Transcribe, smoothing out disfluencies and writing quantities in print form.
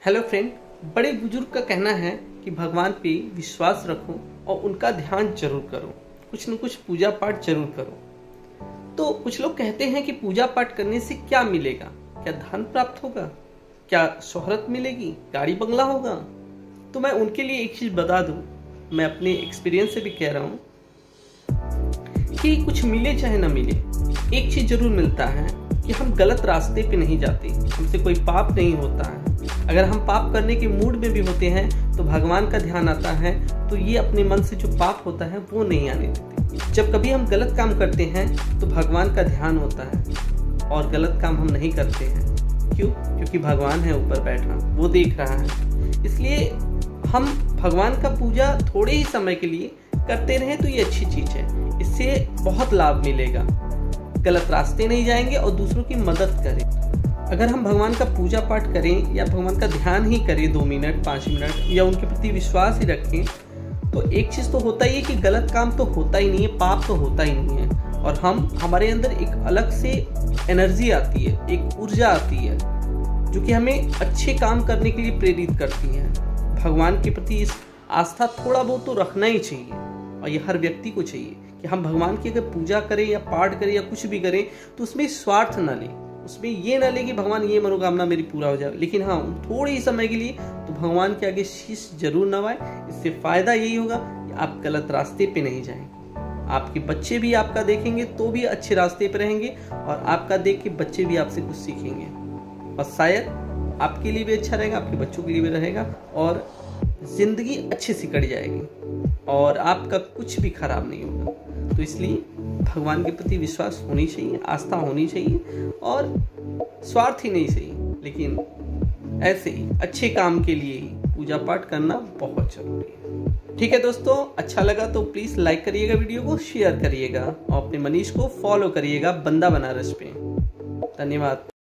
Hello friend, बड़े बुजुर्ग का कहना है कि भगवान पे विश्वास रखो और उनका ध्यान जरूर करो, कुछ न कुछ पूजा पाठ जरूर करो। तो कुछ लोग कहते हैं कि पूजा पाठ करने से क्या मिलेगा, क्या धन प्राप्त होगा, क्या शोहरत मिलेगी, गाड़ी बंगला होगा। तो मैं उनके लिए एक चीज बता दूं, मैं अपने एक्सपीरियंस से भी कह रहा हूं कि कुछ मिले चाहे ना मिले, एक चीज जरूर मिलता है कि हम गलत रास्ते पे नहीं जाते, हमसे कोई पाप नहीं होता है। अगर हम पाप करने के मूड में भी होते हैं तो भगवान का ध्यान आता है, तो ये अपने मन से जो पाप होता है वो नहीं आने देते। जब कभी हम गलत काम करते हैं तो भगवान का ध्यान होता है और गलत काम हम नहीं करते हैं। क्यों? क्योंकि भगवान है ऊपर बैठा, वो देख रहा है। इसलिए हम भगवान का पूजा थोड़े ही समय के लिए करते रहें तो ये अच्छी चीज है, इससे बहुत लाभ मिलेगा। गलत रास्ते नहीं जाएंगे और दूसरों की मदद करें। अगर हम भगवान का पूजा पाठ करें या भगवान का ध्यान ही करें 2 मिनट 5 मिनट या उनके प्रति विश्वास ही रखें, तो एक चीज तो होता ही है कि गलत काम तो होता ही नहीं है, पाप तो होता ही नहीं है। और हमारे अंदर एक अलग से एनर्जी आती है, एक ऊर्जा आती है जो कि हमें अच्छे काम करने के लिए प्रेरित करती है। भगवान के प्रति इस आस्था थोड़ा बहुत तो रखना ही चाहिए, और ये हर व्यक्ति को चाहिए कि हम भगवान की अगर पूजा करें या पाठ करें या कुछ भी करें तो उसमें स्वार्थ न लें, उसमें ये ना ले कि भगवान ये मनोकामना मेरी पूरा हो जाए, लेकिन हाँ थोड़े ही समय के लिए तो भगवान के आगे शीश जरूर नवाएं। इससे फायदा यही होगा कि आप गलत रास्ते पे नहीं जाएंगे, आपके बच्चे भी आपका देखेंगे तो भी अच्छे रास्ते पे रहेंगे, और आपका देख के बच्चे भी आपसे कुछ सीखेंगे, और शायद आपके लिए भी अच्छा रहेगा, आपके बच्चों के लिए भी रहेगा, और जिंदगी अच्छे से कट जाएगी और आपका कुछ भी खराब नहीं होगा। तो इसलिए भगवान के प्रति विश्वास होनी चाहिए, आस्था होनी चाहिए, और स्वार्थ ही नहीं चाहिए, लेकिन ऐसे ही अच्छे काम के लिए ही पूजा पाठ करना बहुत जरूरी है। ठीक है दोस्तों, अच्छा लगा तो प्लीज लाइक करिएगा, वीडियो को शेयर करिएगा और अपने मनीष को फॉलो करिएगा बंदा बनारस पे। धन्यवाद।